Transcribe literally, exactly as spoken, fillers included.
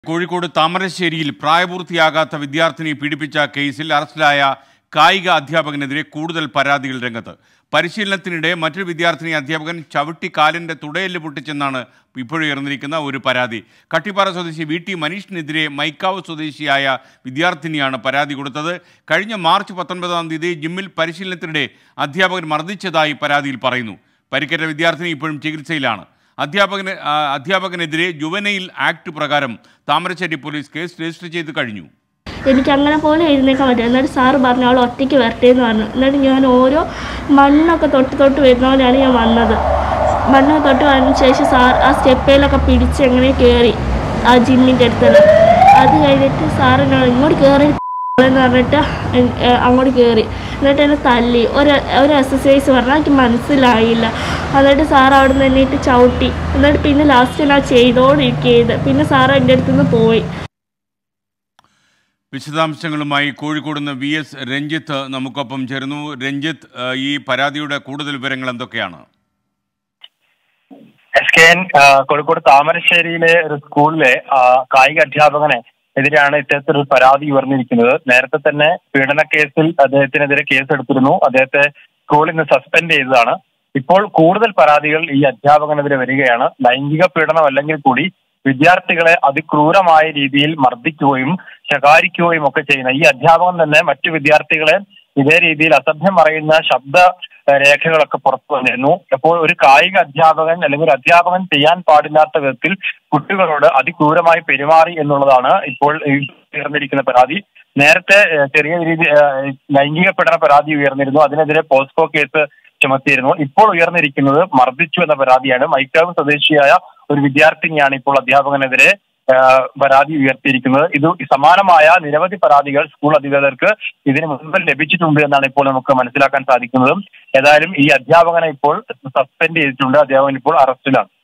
കോഴിക്കോട് താമരശ്ശേരിയിൽ പ്രായപൂർത്തിയാകാത്ത വിദ്യാർത്ഥിനിയെ പീഡിപ്പിച്ച കേസിൽ അറസ്റ്റിലായ കായിക അധ്യാപകനെതിരെ കൂടുതൽ പരാതികൾ രംഗത്ത്. പരിശീലനത്തിനിടെ മറ്റൊരു വിദ്യാർത്ഥിനി അധ്യാപകൻ ചവിട്ടി കാലിൻ്റെ തുടയെല്ല് പൊട്ടിച്ചെന്നാണ് ഇപ്പോഴുയർന്നിരിക്കുന്ന ഒരു പരാതി. കട്ടിപ്പാറ സ്വദേശി വി ടി മനീഷിനെതിരെ മൈക്കാവ് സ്വദേശിയായ വിദ്യാർത്ഥിനിയാണ് പരാതി കൊടുത്തത്. കഴിഞ്ഞ മാർച്ച് പത്തൊൻപതാം തീയതി ജിമ്മിൽ പരിശീലനത്തിനിടെ അധ്യാപകൻ മർദ്ദിച്ചതായി പരാതിയിൽ പറയുന്നു. പരിക്കേറ്റ വിദ്യാർത്ഥിനി ഇപ്പോഴും ചികിത്സയിലാണ്. അധ്യാപകന് അധ്യാപകനെതിരെ ജുവനൈൽ ആക്ട് പ്രകാരം താമരശ്ശേരി പോലീസ് കേസ് രജിസ്റ്റർ ചെയ്ത് കഴിഞ്ഞു. എനിക്ക് അങ്ങനെ പോലെ എഴുന്നേക്കാൻ പറ്റും. എന്നിട്ട് സാറ് പറഞ്ഞു അവൾ ഒറ്റയ്ക്ക് വരട്ടെ എന്ന് പറഞ്ഞു. എന്നിട്ട് ഞാൻ ഓരോ മണ്ണൊക്കെ തൊട്ട് തൊട്ട് വരുന്ന പോലെയാണ് ഞാൻ വന്നത്. മണ്ണൊക്കെ തൊട്ട് വന്നതിന് ശേഷം സാർ ആ സ്റ്റെപ്പയിലൊക്കെ പിടിച്ച് എങ്ങനെ കയറി ആ ജിമ്മിൻ്റെ അടുത്തുള്ള അത് കഴിഞ്ഞിട്ട് സാറിനോട് ഇങ്ങോട്ട് കയറി എന്ന് പറഞ്ഞിട്ട് അങ്ങോട്ട് കയറി. എന്നിട്ട് എന്നെ തല്ലി. ഒരു ഒരു എക്സസൈസ് പറഞ്ഞാൽ എനിക്ക് മനസ്സിലായില്ല. എന്നിട്ട് സാർ അവിടെ നിന്ന് എന്നിട്ട് ചവിട്ടി. എന്നിട്ട് പിന്നെ ലാസ്റ്റ് ഞാൻ ചെയ്തോണ്ടിരിക്കുകയത്. പിന്നെ സാർ എൻ്റെ അടുത്തുനിന്ന് പോയി. വിശദാംശങ്ങളുമായി കോഴിക്കോട് നിന്ന് വി എസ് രഞ്ജിത്ത് നമുക്കൊപ്പം ചേരുന്നു. രഞ്ജിത്ത്, ഈ പരാതിയുടെ കൂടുതൽ വിവരങ്ങൾ എന്തൊക്കെയാണ്? എസ് കെ എൻ കോഴിക്കോട് താമരശ്ശേരിയിലെ ഒരു സ്കൂളിലെ കായിക അധ്യാപകനെ എതിരെയാണ് ഇത്തരത്തിലൊരു പരാതി ഉയർന്നിരിക്കുന്നത്. നേരത്തെ തന്നെ പീഡന കേസിൽ അദ്ദേഹത്തിനെതിരെ കേസെടുത്തിരുന്നു. അദ്ദേഹത്തെ സ്കൂളിൽ നിന്ന് സസ്പെൻഡ് ചെയ്തതാണ്. ഇപ്പോൾ കൂടുതൽ പരാതികൾ ഈ അധ്യാപകനെതിരെ വരികയാണ്. ലൈംഗിക പീഡനം അല്ലെങ്കിൽ കൂടി വിദ്യാർത്ഥികളെ അതിക്രൂരമായ രീതിയിൽ മർദ്ദിക്കുകയും ശകാരിക്കുകയും ഒക്കെ ചെയ്യുന്ന ഈ അധ്യാപകൻ തന്നെ മറ്റു വിദ്യാർത്ഥികളെ ഇതേ രീതിയിൽ അസഭ്യം പറയുന്ന ശബ്ദ രേഖകളൊക്കെ പുറത്തു വന്നിരുന്നു. അപ്പോൾ ഒരു കായിക അധ്യാപകൻ അല്ലെങ്കിൽ ഒരു അധ്യാപകൻ ചെയ്യാൻ പാടില്ലാത്ത വിധത്തിൽ കുട്ടികളോട് അതിക്രൂരമായി പെരുമാറി എന്നുള്ളതാണ് ഇപ്പോൾ ഉയർന്നിരിക്കുന്ന പരാതി. നേരത്തെ ചെറിയ രീതി ലൈംഗിക പീഡന പരാതി ഉയർന്നിരുന്നു. അതിനെതിരെ പോസ്കോ കേസ് ചുമത്തിയിരുന്നു. ഇപ്പോൾ ഉയർന്നിരിക്കുന്നത് മർദ്ദിച്ചു എന്ന പരാതിയാണ്. മൈക്കാവ് സ്വദേശിയായ ഒരു വിദ്യാർത്ഥിനിയാണ് ഇപ്പോൾ അധ്യാപകനെതിരെ പരാതി ഉയർത്തിയിരിക്കുന്നത്. ഇത് സമാനമായ നിരവധി പരാതികൾ സ്കൂൾ അധികൃതർക്ക് ഇതിനു മുൻപ് ലഭിച്ചിട്ടുണ്ട് എന്നാണ് ഇപ്പോൾ നമുക്ക് മനസ്സിലാക്കാൻ സാധിക്കുന്നത്. ഏതായാലും ഈ അധ്യാപകനെ ഇപ്പോൾ സസ്പെൻഡ് ചെയ്തിട്ടുണ്ട്. അധ്യാപകൻ ഇപ്പോൾ അറസ്റ്റിലാണ്.